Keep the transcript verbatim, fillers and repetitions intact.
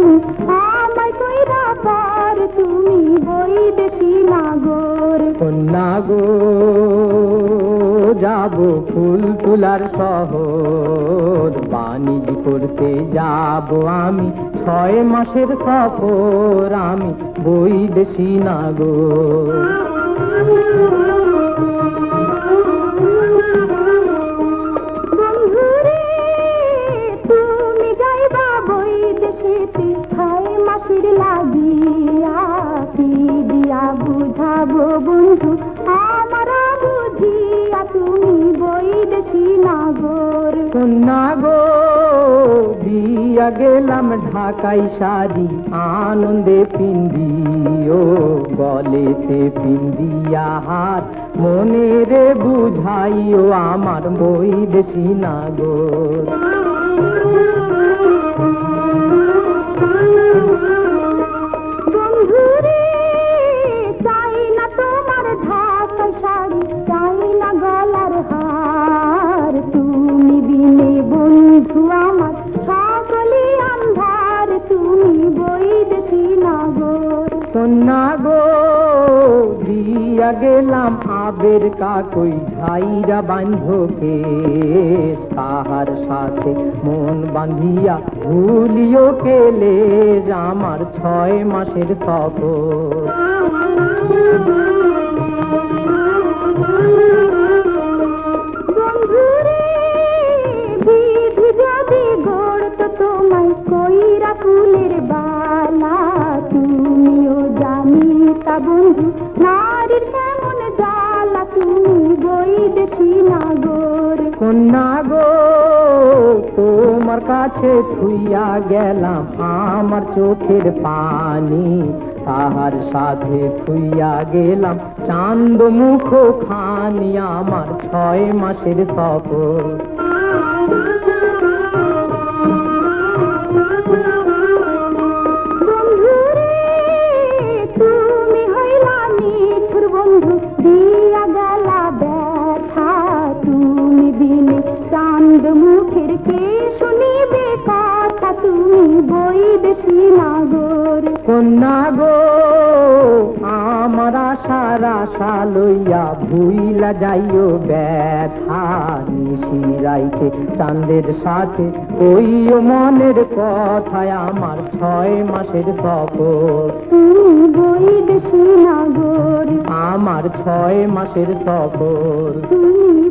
তুমি আমায় কইরা পর তুমি বৈদেশী নাগর। কন্যাগো যাব ফুল তুলার শহর, বাণিজ্য করতে যাব আমি ছয় মাসের সফর, আমি বৈদেশী নাগর। বন্ধুরে তুমি যাইবা বৈদেশীতে ছয় মাসের লাগিয়া, কি দিয়া বুঝাবো বন্ধু আমারা বুঝিয়া তুমি বৈদেশী নাগর। কন্যাগো দিয়া গেলাম ঢাকাই শাড়ি আনন্দে পিন্দিও, গলেতে পিন্দিয়া হাত মনে রে বুঝাইও আমার বৈদেশী নাগর। বন্ধুরে চাই না তোমার ঢাকাই শাড়ি, চাই না গলার হার, তুমি বিনে বন্ধু আমার সকলে আন্ধার, তুমি বৈদেশী নাগর। কন্যাগো দিয়া গেলাম আবের কাকই ঝাইরা বান্ধকে, তাহার সাথে মন বাঁধিয়া ভুলিও কেলে আমার ছয় মাসের সফর। বন্ধুরে বিধি যদি গড়ত তোমায় কইরা ফুলের বালা, তুমিও জানিতা বন্ধু নারীর কেমন জ্বালা, তুমি বৈদেশী নাগর। কন্যাগো তোমার কাছে থুইয়া গেলাম আমার চোখের পানি, তাহার সাথে থুইয়া গেলাম চাঁদ মুখ খানি আমার ছয় মাসের সফর। বন্ধুরে তুমি হইলা নিঠুর বন্ধু দিয়া গেলা ব্যথা, তুমি বিনে চাঁদ মুখের কে শুনিবে কথা, তুমি বৈদেশী নাগর। কন্যাগো আমার আশার আশা লইয়া ভুইলা যাইও ব্যথা, নিশিরাইতে চাঁদের সাথে কইও মনের কথায় আমার ছয় মাসের সফর। তুমি বৈদেশী নাগর, আমার ছয় মাসের সফর। তুমি